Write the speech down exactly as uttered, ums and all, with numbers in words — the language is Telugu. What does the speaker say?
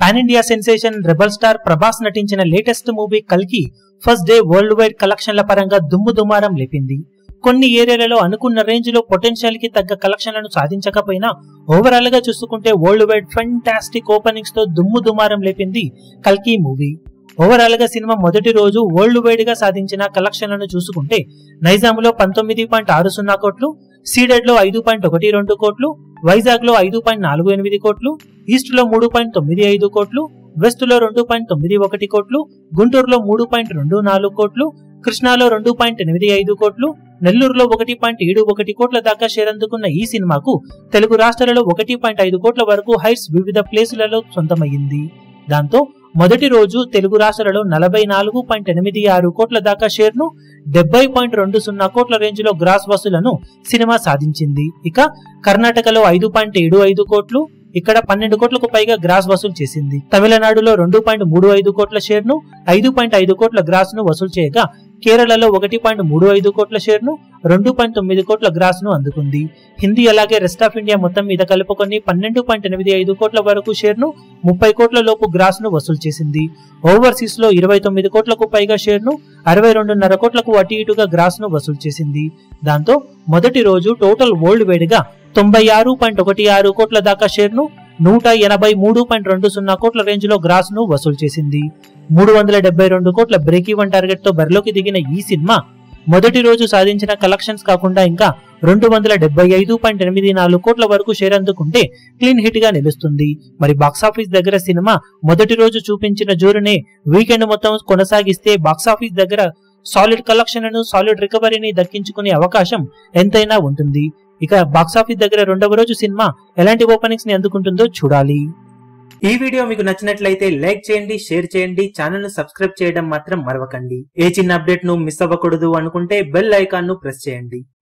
Pan India sensation rebel star Prabhas నటించిన లేటెస్ట్ మూవీ కల్కి ఫస్ట్ డే వరల్డ్ వైడ్ కలెక్షన్ల పరంగా దుమ్ము దుమారం లేపింది. కొన్ని ఏరియాలలో అనుకున్న రేంజ్ లో పొటెన్షియల్ కి తగ్గ కలెక్షన్లను సాధించకపోయినా ఓవరాల్ గా చూసుకుంటే వరల్డ్ వైడ్ ఫెంటాస్టిక్ ఓపెనింగ్స్ తో దుమ్ము దుమారం లేపింది కల్కి మూవీ. ఓవరాల్ గా సినిమా మొదటి రోజు వరల్డ్ వైడ్ గా సాధించిన కలెక్షన్లను చూసుకుంటే నైజాం లో పంతొమ్మిది పాయింట్ ఆరు సున్నా కోట్లు, సీడెడ్ లో ఐదు పాయింట్ ఒకటి రెండు కోట్లు, వైజాగ్ లో ఐదు పాయింట్ నాలుగు ఎనిమిది కోట్లు, ఈస్ట్ లో మూడు పాయింట్ తొమ్మిది ఐదు కోట్లు, వెస్ట్ లో రెండు పాయింట్ తొమ్మిది ఒకటి కోట్లు, గుంటూరులో మూడు పాయింట్ రెండు నాలుగు కోట్లు, కృష్ణాలో రెండు పాయింట్ ఎనిమిది ఐదు కోట్లు, నెల్లూరులో ఒకటి పాయింట్ ఏడు ఒకటి కోట్ల దాకా షేర్ అందుకున్న ఈ సినిమాకు తెలుగు రాష్ట్రాలలో ఒకటి పాయింట్ ఐదు కోట్ల వరకు హైట్స్ వివిధ ప్లేసులలో సొంతమయ్యింది. దాంతో మొదటి రోజు తెలుగు రాష్ట్రాలలో నలభై నాలుగు పాయింట్ ఎనిమిది ఆరు కోట్ల దాకా షేర్ ను, డెబ్బై పాయింట్ రెండు సున్నా కోట్ల రేంజ్ లో గ్రాస్ వసూలను సినిమా సాధించింది. ఇక కర్ణాటకలో ఐదు పాయింట్ ఏడు ఐదు కోట్లు, ఇక్కడ పన్నెండు కోట్లకు పైగా గ్రాస్ వసూలు చేసింది. తమిళనాడులో రెండు పాయింట్ మూడు ఐదు కోట్ల షేర్ ను, ఐదు పాయింట్ ఐదు కోట్ల గ్రాస్ ను వసూలు చేయగా కేరళలో ఒకటి పాయింట్ మూడు ఐదు కోట్ల షేర్ ను, రెండు పాయింట్ తొమ్మిది కోట్ల గ్రాస్ ను అందుకుంది. హిందీ అలాగే రెస్ట్ ఆఫ్ ఇండియా మొత్తం మీద కలుపుకొని పన్నెండు పాయింట్ ఎనిమిది ఐదు కోట్ల వరకు షేర్ ను, ముప్పై కోట్ల లోపు గ్రాస్ ను వసూలు చేసింది. ఓవర్సీస్ లో ఇరవై తొమ్మిది కోట్లకు పైగా షేర్ ను, అరవై రెండున్నర కోట్లకు అటు ఇటుగా గ్రాస్ ను వసూలు చేసింది. దాంతో మొదటి రోజు టోటల్ వరల్డ్ వైడ్ గా తొంభై ఆరు పాయింట్ ఒకటి ఆరు కోట్ల దాకా షేర్ ను, నూట ఎనభై మూడు పాయింట్ రెండు సున్నా కోట్ల రేంజ్ లో గ్రాస్ ను వసూలు చేసింది. మూడు వందల డెబ్బై రెండు కోట్ల బ్రేక్ ఈవెన్ టార్గెట్ తో బరిలోకి దిగిన ఈ సినిమా మొదటి రోజు సాధించిన కలెక్షన్స్ కాకుండా ఇంకా రెండు వందల డెబ్బై ఐదు పాయింట్ ఎనిమిది నాలుగు కోట్ల వరకు షేర్ అందుకుంటే క్లీన్ హిట్ గా నిలుస్తుంది. మరి బాక్సాఫీస్ దగ్గర సినిమా మొదటి రోజు చూపించిన జోరునే వీకెండ్ మొత్తం కొనసాగిస్తే బాక్సాఫీస్ దగ్గర సాలిడ్ కలెక్షన్లను, సాలిడ్ రికవరీని దక్కించుకునే అవకాశం ఎంతైనా ఉంటుంది. ఇక బాక్సాఫీస్ దగ్గర రెండవ రోజు సినిమా ఎలాంటి ఓపెనింగ్స్ ని అందుకుంటుందో చూడాలి. ఈ వీడియో మీకు నచ్చినట్లయితే లైక్ చేయండి, షేర్ చేయండి, ఛానల్ ను సబ్స్క్రైబ్ చేయడం మాత్రం మరవకండి. ఏ చిన్న అప్డేట్ ను మిస్ అవ్వకూడదు అనుకుంటే బెల్ ఐకాన్ ను ప్రెస్ చేయండి.